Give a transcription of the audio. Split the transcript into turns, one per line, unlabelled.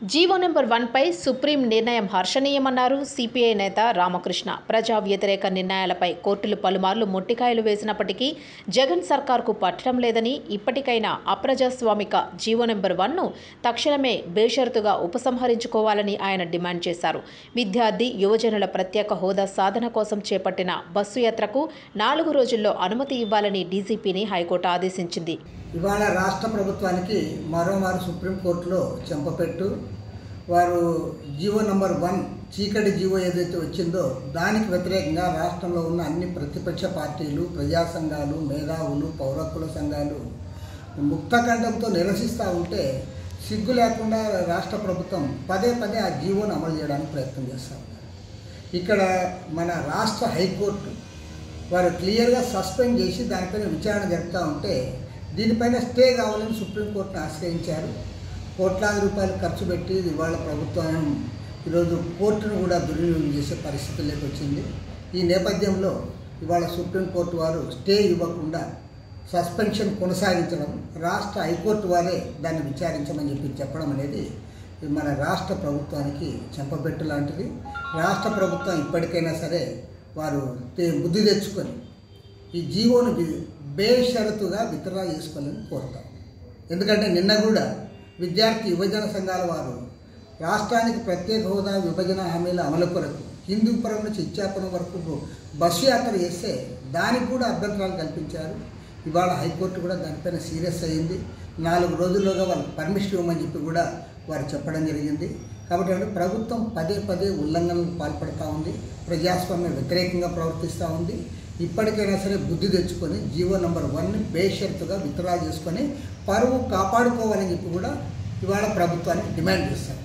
GO number 1పై supreme నిర్ణయం హర్షణీయమన్నారు CPI నేత రామకృష్ణ. ప్రజా వ్యతిరేక నిర్ణయాలపై కోర్టులు పలుమార్లు మొట్టికాయలు వేసినప్పటికీ జగన్ సర్కార్కు పట్టడం లేదని, ఇప్పటికైనా అప్రజాస్వామిక జీవో నెంబర్ 1ను తక్షణమే బేషరతుగా ఉపసంహరించుకోవాలని ఆయన డిమాండ్ చేశారు. విద్యార్థి, యువజనుల ప్రత్యేక హోదా సాధన కోసం చేపట్టిన బస్సు యాత్రకు 4 రోజుల్లో అనుమతి ఇవ్వాలని డీజీపీని హైకోర్టు ఆదేశించింది.
ఇవాళ రాష్ట్ర ప్రభుత్వానికి మరోమారు సుప్రీంకోర్టులో చెంపపెట్టు వారు జీవో నంబర్ 1 చీకటి జీవో ఏదైతే వచ్చిందో దానికి వ్యతిరేకంగా రాష్ట్రంలో ఉన్న అన్ని ప్రతిపక్ష పార్టీలు, ప్రజా సంఘాలు, మేధావులు, పౌరకుల సంఘాలు ముక్తఖండంతో నిరసిస్తూ ఉంటే సిగ్గు లేకుండా రాష్ట్ర ప్రభుత్వం పదే ఆ జీవోను అమలు చేయడానికి ప్రయత్నం చేస్తూ ఉన్నారు. ఇక్కడ మన రాష్ట్ర హైకోర్టు వారు క్లియర్గా సస్పెండ్ చేసి దానిపైన విచారణ జరుపుతూ ఉంటే దీనిపైన స్టే కావాలని సుప్రీంకోర్టును ఆశ్రయించారు. కోట్లాది రూపాయలు ఖర్చు పెట్టి ఇవాళ ప్రభుత్వం ఈరోజు కోర్టును కూడా దుర్వినియోగం చేసే పరిస్థితుల్లోకి వచ్చింది. ఈ నేపథ్యంలో ఇవాళ సుప్రీంకోర్టు వారు స్టే ఇవ్వకుండా సస్పెన్షన్ కొనసాగించడం, రాష్ట్ర హైకోర్టు వారే దాన్ని విచారించమని చెప్పడం అనేది మన రాష్ట్ర ప్రభుత్వానికి చెంపబెట్టు లాంటిది. రాష్ట్ర ప్రభుత్వం ఇప్పటికైనా సరే వారు బుద్ధి తెచ్చుకొని ఈ జీవోను బేషరతుగా విత్డ్రా చేసుకోవాలని కోరుతాం. ఎందుకంటే నిన్న కూడా విద్యార్థి యువజన సంఘాల వారు రాష్ట్రానికి ప్రత్యేక హోదా, విభజన హామీల అమలు కొరకు హిందూపురం నుంచి ఇచ్చాపురం వరకు బస్సు యాత్ర చేస్తే దానికి కూడా అభ్యంతరాలు కల్పించారు. ఇవాళ హైకోర్టు కూడా దానిపైన సీరియస్ అయ్యింది. 4 రోజుల్లోగా వాళ్ళకి పర్మిషన్ ఇవ్వమని చెప్పి కూడా వారు చెప్పడం జరిగింది. కాబట్టి ప్రభుత్వం పదే ఉల్లంఘనలకు పాల్పడుతూ ఉంది, ప్రజాస్వామ్య వ్యతిరేకంగా ప్రవర్తిస్తూ ఉంది. ఇప్పటికైనా సరే బుద్ధి తెచ్చుకొని జీవో నంబర్ 1ని బేషరతుగా విత్డ్రా చేసుకొని పరువు కాపాడుకోవాలని చెప్పి కూడా ఇవాళ ప్రభుత్వానికి డిమాండ్ చేస్తారు.